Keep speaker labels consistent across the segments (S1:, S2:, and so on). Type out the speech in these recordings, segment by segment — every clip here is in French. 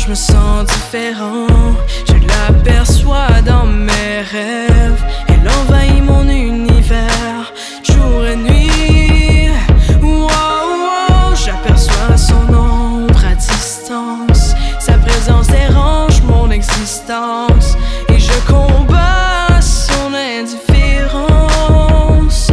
S1: je me sens différent. Je l'aperçois dans mes rêves. Elle envahit mon univers, jour et nuit. Wow, j'aperçois son ombre à distance. Sa présence dérange mon existence et je combats son indifférence.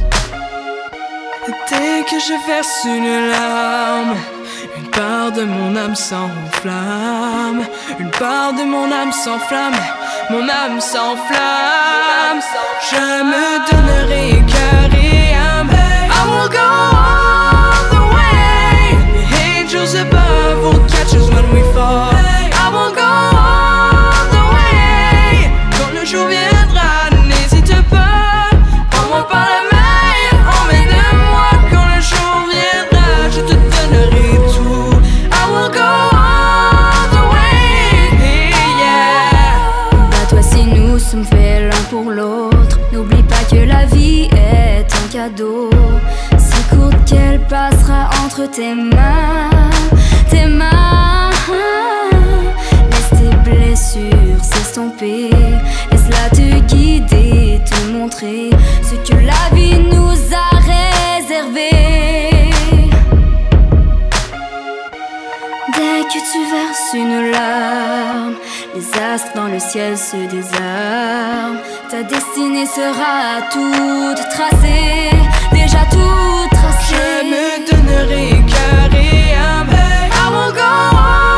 S1: Dès que je verse une larme, une part de mon âme s'enflamme. Une part de mon âme s'enflamme. Mon âme s'enflamme. Je me donnerai cœur et âme. I will go all the way. The angels above will catch us when we fall. I will go all the way. Quand le jour viendra, n'hésite pas. Prends-moi par la main, emmène-moi. Quand le jour viendra, je te donnerai tout. I will go all the way, yeah.
S2: Bats-toi si nous sommes faits l'un pour l'autre. N'oublie pas que la vie est un cadeau, si courte qu'elle passera entre tes mains. Tes mains, laisse tes blessures s'estomper. Laisse-la te guider, te montrer ce que la vie nous a réservé. Dès que tu verses une larme, les astres dans le ciel se désarment. Ta destinée sera toute tracée, déjà toute tracée.
S1: Je me donnerai cœur et âme. I will go on.